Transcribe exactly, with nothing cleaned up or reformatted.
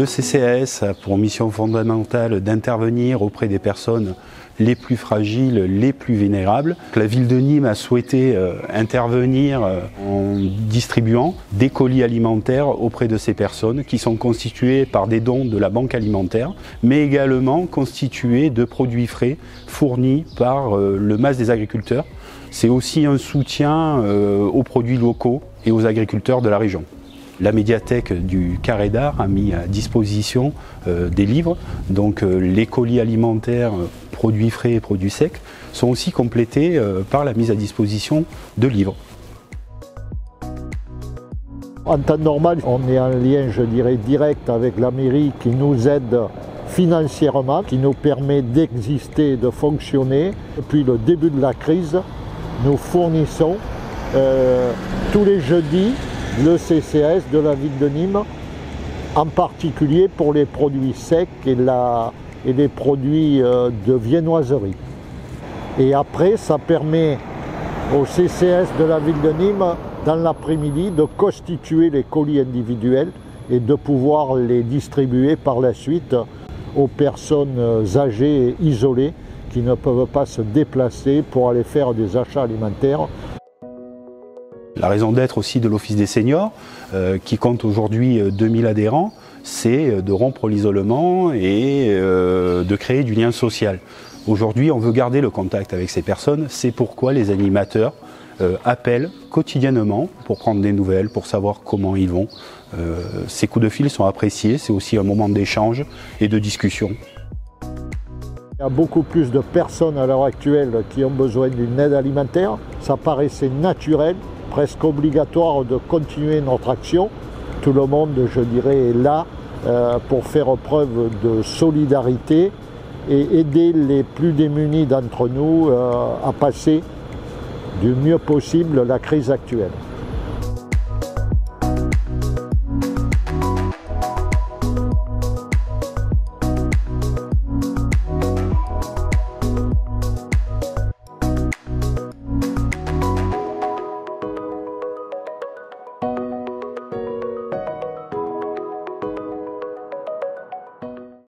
C C A S a pour mission fondamentale d'intervenir auprès des personnes les plus fragiles, les plus vulnérables. La ville de Nîmes a souhaité euh, intervenir euh, en distribuant des colis alimentaires auprès de ces personnes qui sont constitués par des dons de la banque alimentaire, mais également constitués de produits frais fournis par euh, le M A S des agriculteurs. C'est aussi un soutien euh, aux produits locaux et aux agriculteurs de la région. La médiathèque du Carré d'Art a mis à disposition euh, des livres, donc euh, les colis alimentaires, euh, produits frais et produits secs, sont aussi complétés euh, par la mise à disposition de livres. En temps normal, on est en lien, je dirais, direct avec la mairie qui nous aide financièrement, qui nous permet d'exister, de fonctionner. Depuis le début de la crise, nous fournissons euh, tous les jeudis le C C A S de la ville de Nîmes, en particulier pour les produits secs et, la, et les produits euh, de viennoiserie. Et après, ça permet au C C A S de la ville de Nîmes, dans l'après-midi, de constituer les colis individuels et de pouvoir les distribuer par la suite aux personnes âgées et isolées qui ne peuvent pas se déplacer pour aller faire des achats alimentaires. La raison d'être aussi de l'Office des seniors, euh, qui compte aujourd'hui deux mille adhérents, c'est de rompre l'isolement et euh, de créer du lien social. Aujourd'hui, on veut garder le contact avec ces personnes, c'est pourquoi les animateurs euh, appellent quotidiennement pour prendre des nouvelles, pour savoir comment ils vont. Euh, ces coups de fil sont appréciés, c'est aussi un moment d'échange et de discussion. Il y a beaucoup plus de personnes à l'heure actuelle qui ont besoin d'une aide alimentaire. Ça paraissait naturel, presque obligatoire de continuer notre action. Tout le monde, je dirais, est là euh, pour faire preuve de solidarité et aider les plus démunis d'entre nous euh, à passer du mieux possible la crise actuelle.